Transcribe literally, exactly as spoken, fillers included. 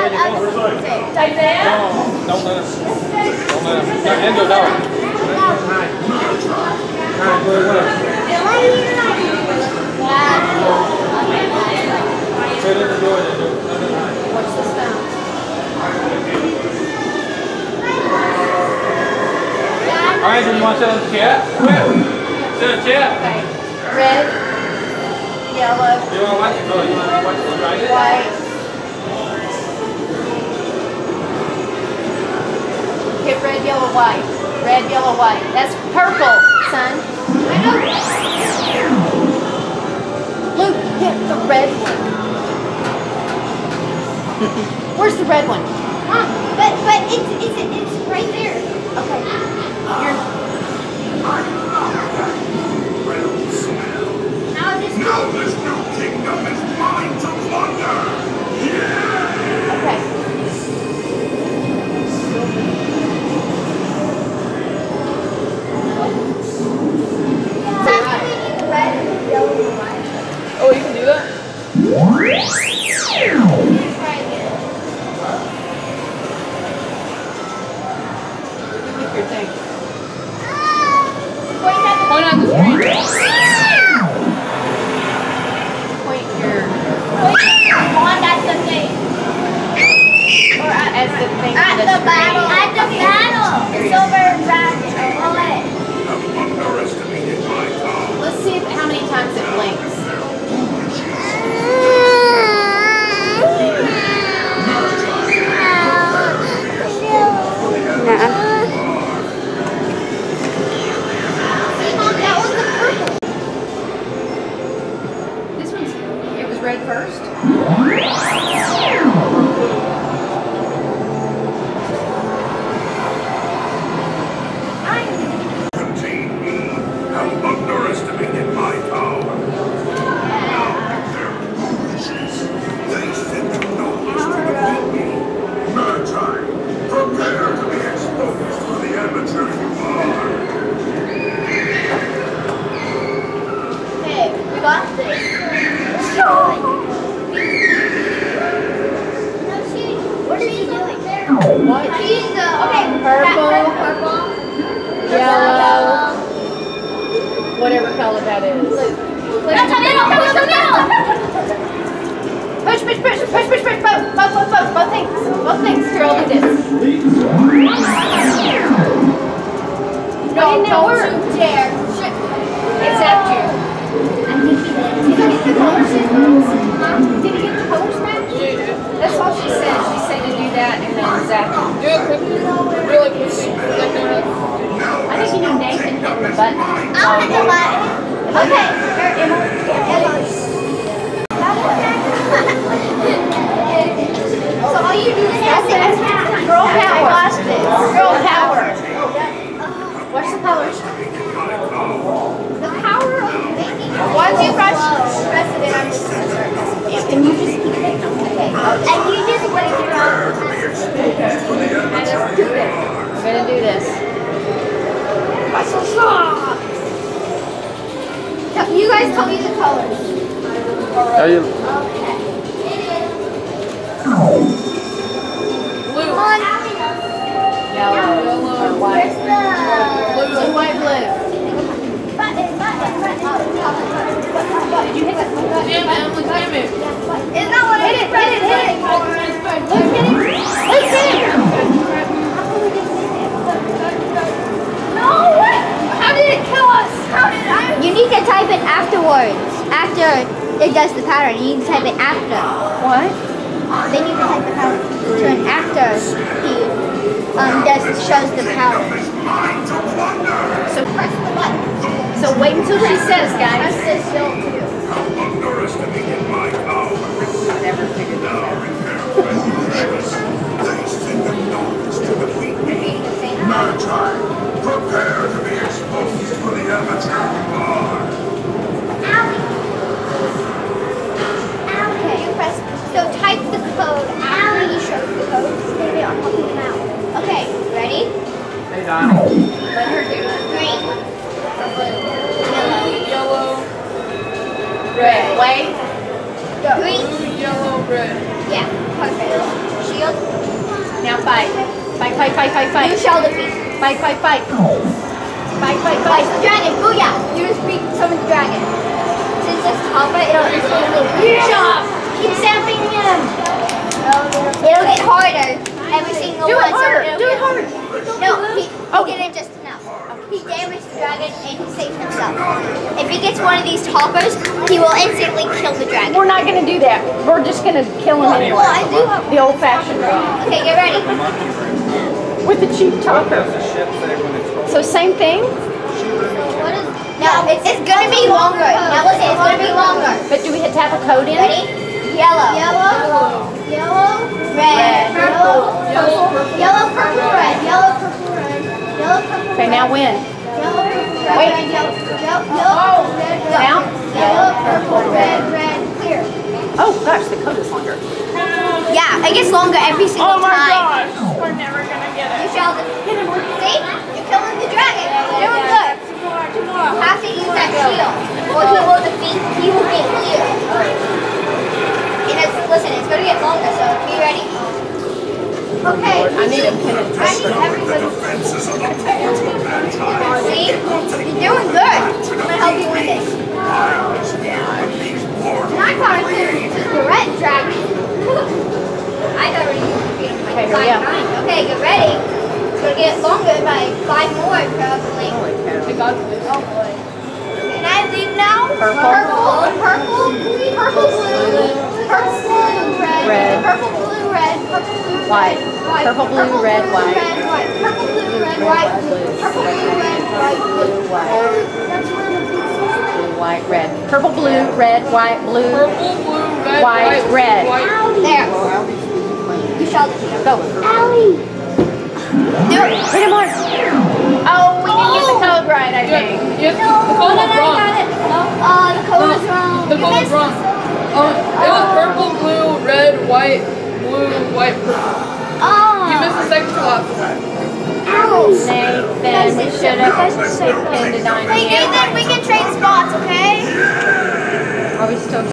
Like that? No, don't let him. Don't let him. No, Endo, no. Nine. Nine, play well. Say this and do it. What's the sound? All right, do you want to sit on the chair? Quick. Sit on the chair. Okay. Red, yellow, You want to watch it? Oh, you want to watch it? Right? white. Hit red, yellow, white. Red, yellow, white. That's purple, son. I know. Luke, hit the red one. Where's the red one? Mom, but but it's it's it's right there. Okay. You're Now just Now this new kingdom is mine to plunder! Yeah! okay. red, yellow, and white. Oh, you can do that? Try again. Pick your thing. Point at the Point at the screen. Point your wand at the thing. or at as the thing At on the, the screen. battle. At the battle. The silver dragon. Oh, it. Have underestimated my power. Let's see if, how many times it blinks. That was the purple. This one's it was red first. Contain me. Have underestimated my power. Now their foolishness. They sent you no to defeat me. Magi, prepare to be exposed for the amateur you are. Hey, we got this. What is he doing? What? He's the okay. Purple. Purple. Yellow. Whatever color that is. That's the middle. That's the middle. Push, push, push, push, push, push, both, both, both, both, both things, both things. Here, I'll do this. No, don't don't you dare. Except you. I think he did. Did he get the colors? Huh? Did he get the colors match? That's all she said. She said to do that and then zap. Do it quickly. Really quickly. I think you need Nathan hitting the button. I'll hit the button. Okay. So all you do is press it. Girl power. Watch this. Girl power. Watch the colors. The power of making. Once you press, press it in, I'm just And you just keep it. Okay. And you just wait your own. Let's do this. I'm gonna do this. You guys tell me the colors. How you? Okay. Blue. Come on. Yellow. Or white. Where's the Blue, white, blue. button? Button. Button. Did you hit that? Damn it, Emily, damn it. Isn't that what Hit it, hit it, hit it. Look at it. Look at it. No, what? How did it kill us? How did I? You need to type it afterwards. After it does the pattern, you need to type it after. What? Then you can type the pattern turn after he um does shows the pattern. So Press the button. So wait until she says, guys. Press this don't do. Underestimated my power. I never figured this out. They send the nobles to defeat me. Magi, prepare to be exposed for the amateur you are. Okay, you press. So type the code after he shows the code. Maybe I'll help you out. Okay, ready? Hey, Donald. Let her do it. Green. Yellow. Red. fight. Fight, fight, fight, fight, fight. You shall defeat. Fight, fight, fight. Fight, fight, Like fight. dragon, booyah! You just beat summon the dragon. Since it's Papa, it'll instantly jump. Keep stamping him. It'll get harder every single Do one. it harder. So it'll Do it get- harder. No, he, he Oh. didn't just enough. He damaged the dragon and he saved himself. If he gets one of these toppers, he will instantly kill the dragon. We're not gonna do that. We're just gonna kill him Well, anyway. I do have. The old-fashioned way. Okay, get ready. With the cheap topper. Does the ship say when it's full? So same thing, What is? No, it's, it's gonna be longer. Now listen, it's gonna be longer. but do we have to have a code in? Ready? Yellow. Yellow. Yellow. Red. Purple. Purple. Yellow, purple, red. Yellow, purple, red. Yellow, purple, Okay, now when? Yellow, purple, red. Wait. Red, yellow, yellow, yellow, red, go. Now? Yellow, purple, red, red, clear. Oh gosh, the code is longer. Yeah, it gets longer every single time. gosh, we're never gonna get You shall hit him. See? You're killing the dragon. You're doing good. You have to use that shield. Or he will defeat, he will get clear. And it's, listen, it's going to get longer, so be ready. Okay. I need a pen and I need everybody. Defenses of the fort, Magi. See? You're doing good. I'm going to help you win this. I was with these mortals. And I thought I could defeat the red dragon. I thought we could defeat him Okay, like hurry five up. times. Okay, get ready. It's going to get longer by five more, probably. Oh boy. Can I leave now? Purple. Purple, purple, blue, purple, blue, purple, blue, red, Red. purple, blue, red, purple, blue, White. white, Purple, blue, red, white. red, white, purple, blue, red, white, blue, purple, blue, red, white, blue, white. That's one of the Blue, white, red. Purple, blue, red, white, blue, Purple, blue, red, white, red. There. You shall defeat him. Go. Owie. Do it. Hit him hard. Oh, we didn't get the code right, I think. Yes, the code was wrong. Uh, the code is wrong. The You code was missed wrong. Um, it was purple, blue, red, white, blue, white, purple. Oh. You missed the second to last. Nathan, we should have pinned it on Hey, you. Nathan, we can trade spots, okay? Are we still